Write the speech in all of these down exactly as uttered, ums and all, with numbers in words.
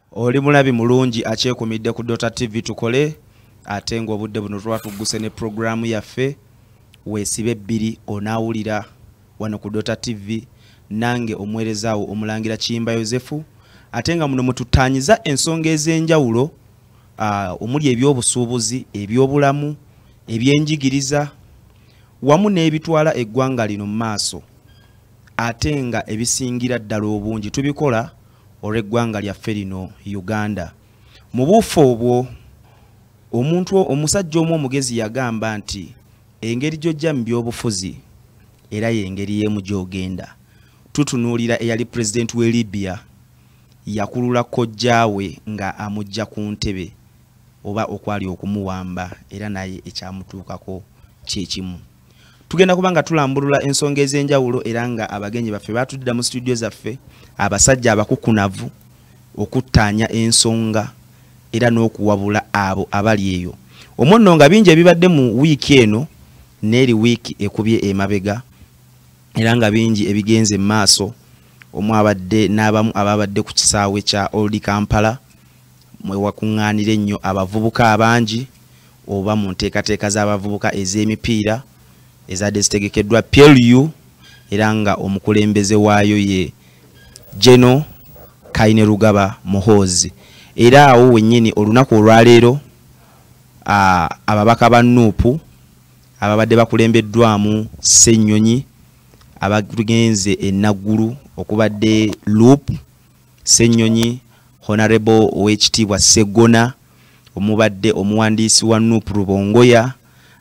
Oli mulabi mulungi akyekumidde ku Dota T V tukole ate ngo obudde buno twatuguse ne programu yaffe weesibe bbiri onaawulira wano ku Dota T V nange omwerezaawo omulangira Kiyimba Yozefu ate nga muno mututanyiza ensonga ez'enjawulo uh, omuli ebyobusuubuzi ebyobulamu ebyenjigiriza wamu n'ebitwala eggwanga lino mu maaso ate nga ebisingira ddala obungi tubikola olw'eggwanga lyaffe lino Uganda. Mu buufu obwo omuntu omusajja omu omugezi yagamba nti engeri gy'ojja mu byobufuzi era y'engeri y'emu gy'ogenda. Tutunuulira eyali pulezidenti w'e Libya yakulula kojjaawe nga amujja ku ntebe oba okwali okumuwamba era naye ekyamutuukako kyekimu. Tugenda kubanga tulambulula ensonga ez'enjawulo era nga abagenyi baffe batudda mu studio zaffe abasajja abakukunavu okuttaanya ensonga era n'okuwabula abo abali eyo. Omwono nga bingi ebibadde mu wiiki eno n'eri wiiki ekubye emabega era nga bingi ebigenze mu maaso omwabadde n'abamu ababadde ku kisaawe kya Old Kampala mwe wakuŋŋaanira ennyo abavubuka abangi oba mu nteekateeka z'abavubuka ez'emipiira ezadde zitegekeddwa P L U era nga omukulembeze waayo ye Geno Kainerugaba Muhoozi. Era awo wennyini olunaku olwaleero ababaka ba Nuupu ababadde bakulembeddwamu Ssennyonyi abagenze e Naggulu okubadde Loop Ssennyonyi Honorable Owekitiibwa Sseggona omubadde omuwandiisi wa Nuupu Rubongoya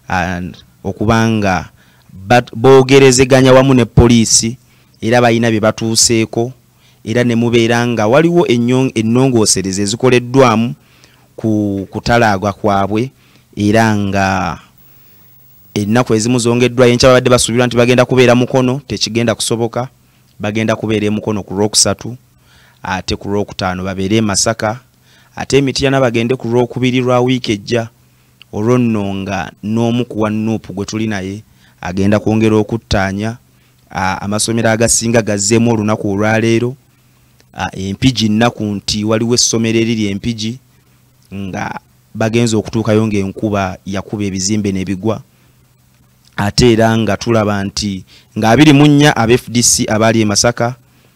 okubanga boogerezeganya wamu ne poliisi era balina bye batuuseeko era ne mubeera nga waliwo ennongoosereza ezikoleddwamu ku kutalaagwa kwabwe era nga ennaku ezimu zongeddwayo enkya babadde basuubirwa nti bagenda kubeera Mukono tekigenda kusoboka bagenda kubeera e Mukono ku Lwokusatu ate ku Lwokutaano babeere e Masaka ate Mityana bagende ku Lwokubiri lwa wiiki ejja olwo nno nga n'omu ku wa Nuupu gwe tuli naye agenda kwongera okuttaanya amasomero agasinga gazzeemu olunaku olwaleero empigi nnaku nti waliwo essomero eriri empigi nga bagenza okutuukayo ng'enkuba yakuba ebizimbe n'ebigwa ate era nga tulaba nti nga abiri mu nnya aba F D C abaali e Masaka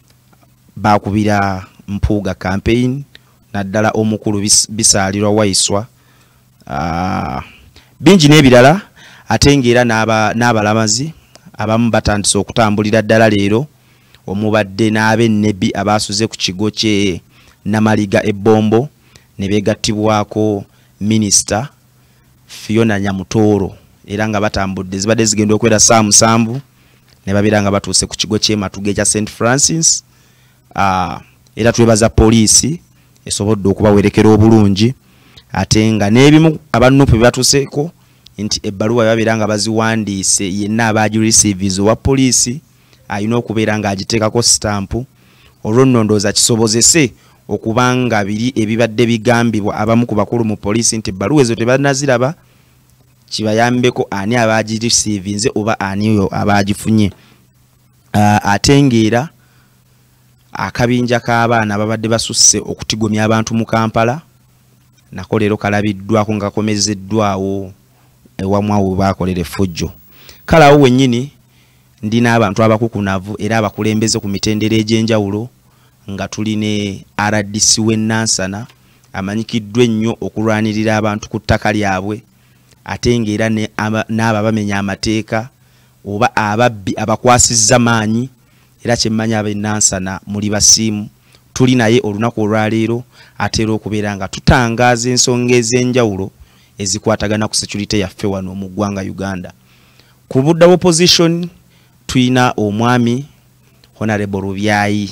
bakubira Mpuuga campaign naddala omukulu Bisaalirwa Waiswa uh, bingi n'ebirala ate ng'era n'abalamazi abamu batandise okutambulira ddala leero omubadde n'ab'ennebi abasuze ku kigo kye Namaliga ebbombo ne beegattibwako minisita Fiona Nyamutooro era nga batambudde zibadde zigenda okwera saa musanvu ne babeera nga batuuse ku kigo ky'e Matuga ekya Saint Francis. Uh, era twebaza poliisi esobodde okubawerekera obulungi ate nga n'ebimu abannupu bye batuuseeko nti ebbaluwa babeera nga baziwandiise yenna abaagireceives owa poliisi alina okubeera nga agiteekako sitampu olwo nno ndowooza kisobozese okubanga biri ebibadde bigambibwa abamu ku bakulu mu poliisi nti ebbaluwa ezo tebanaziraba kibayambeko ani abaagireceivinze oba ani oyo abaagifunye. Uh, ate ng'era akabinja k'abaana babadde basusse okutigomya abantu mu Kampala nako leero kalabiddwako nga kakomezeddwawo ewamu awo baakolera effujjo. Kale awo wennyini ndina abantu abakukunavu era abakulembeze ku mitendera egy'enjawulo nga tuli ne R D C w'e Nansana amanyikiddwa ennyo okulwanirira abantu ku ttaka lyabwe ate ng'era n'abo abamenya amateeka oba ababbi abakwasizza maanyi era kyemmanya ab'e Nansana muli basiimu tuli naye olunaku olwaleero ate era okubeera nga tutangaaza ensonga ez'enjawulo ezikwatagana ku security yaffe wano mu ggwanga Uganda. Ku budda opposition tuyina omwami Honorable Rubyayi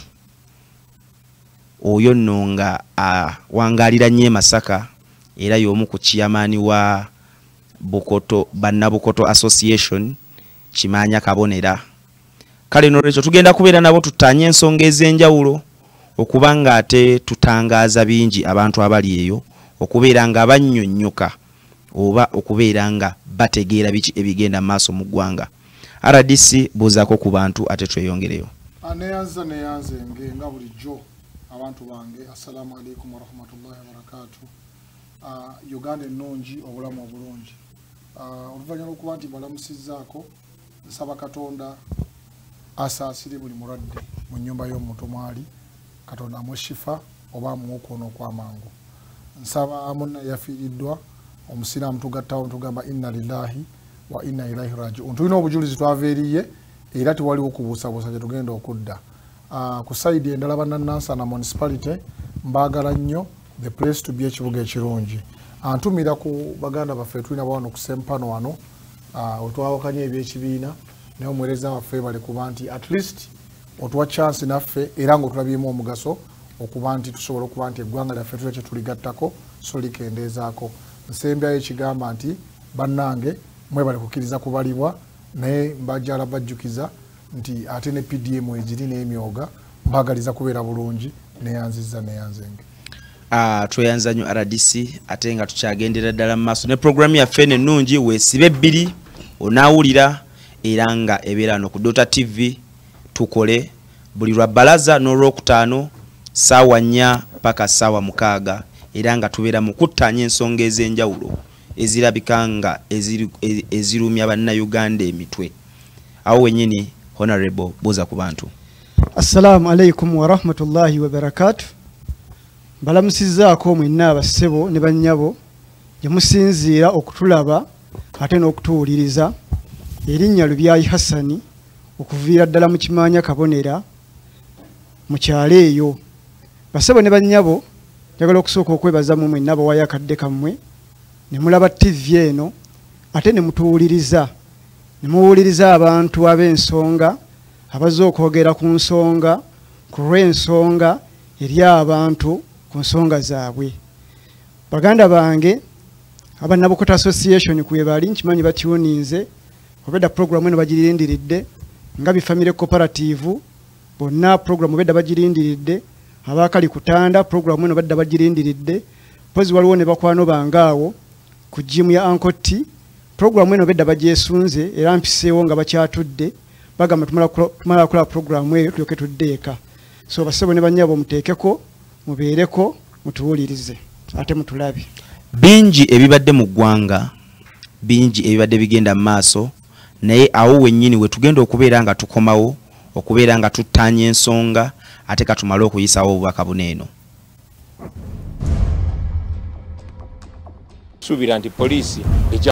oyo nno nga awangaalira nnyo e Masaka era y'omu ku chairman wa Bukoto Bannabukoto Association Kimanya Kabonera. Kale n'olwekyo tugenda kubeera nabo tuttaanye ensonga ez'enjawulo okubanga ate tutangaaza bingi abantu abali eyo okubeera nga bannyonnyoka oba okubeera nga bategeera biki ebigenda maaso mu ggwanga. R D C buuzaako ku bantu ate tweyongereyo. Aneyanza neyanze nga bulijjo abantu bange assalamu alaikum wa rahmatullahi wa barakatuh. Uh, Uganda ennungi obulamu obulungi. Uh, oluvannyuma lw'okuba nti balamusizzaako nsaba Katonda asaasire buli mulwadde mu nnyumba y'omuntu mwali, Katonda amuwe shifa oba amuwe okwono okw'amangu. Nsaba munna yafiiriddwa omusiraamu tugattawo tugamba inna lillahi wa inna ilaihi raji'un. Tulina obujulizi twaveeriye era tewaliwo kubuusabuusa gye tugenda okudda. Uh, ku sayidi endala bannannansana municipality mbaagala nnyo, the place to be ekibuga ekirungi. Antumira ku baganda baffe tulina bawano ku sempano wano uh, otwawakanye ebyekibiina naye omuweereza waffe bali kuba nti at least otuwa chance naffe era ng'otulabyemu omugaso okuba nti tusobola okuba nti eggwanga lyaffe tula kye tuligattako so likendeezaako. Nsembyayo ekigamba nti bannange mwebale kukkiriza kubalibwa naye mbajjala bajjukiza nti ate ne P D M egiri n'emyoga mbagaliza kubeera bulungi neyanziza neyanzenge. Uh, tweyanza nnyo R D C ate nga tukyagendera ddala mu maaso ne programu yaffe ennungi weesibe bbiri onaawulira era nga ebeera no ku Dota T V tukole buli lwa bbalaza n'olwokutaano ssaawa nnya paka ssaawa mukaaga era nga tubeera mu kuttaanya ensonga ez'enjawulo ezirabika nga ezirumya bannayuganda emitwe. Awo wennyini Honorable buuza ku bantu. Assalamu alaikum wa rahmatullahi wa barakatuh. Balamusizzaako mwenna abassebo ne bannyabo gye musinziira okutulaba ate n'okutuwuliriza. Erinnya Lubyayi Hassani okuviira ddala mu Kimaanya Kabonera mu kyalo eyo. Bassebo ne bannyabo njagala okusooka okwebaza mu mwenna abawaayo akadde kammwe ne mulaba T V eno ate ne mutuwuliriza ne muwuliriza abantu ab'ensonga abazze okwogera ku nsonga ku lw'ensonga eri abantu ku nsonga zaabwe. Baganda bange Abannabukota Association kwe bali nkimanyi batyuninze obedda programu eno bagirindiridde nga bifamily cooperative bonna programu obedda bagirindiridde abakali kutanda programu eno badda bagirindiridde pozi waliwo ne bakwano bangaawo ku jimu ya Uncle T programu eno bedda bagyesunze era mpiseewo nga bakyatudde bagamba tumala kula programu eyo tulyoke tuddeeka. So bassebo ne bannyabo muteekeko mubeereko mutuwulirize ate mutulabe. Bingi ebibadde mu ggwanga bingi ebibadde bigenda mu maaso naye awo wennyini we tugenda okubeera nga tukomawo okubeera nga tuttaanya ensonga ate katumale okuyisawo obubaka buneeno. Suubira nti poliisi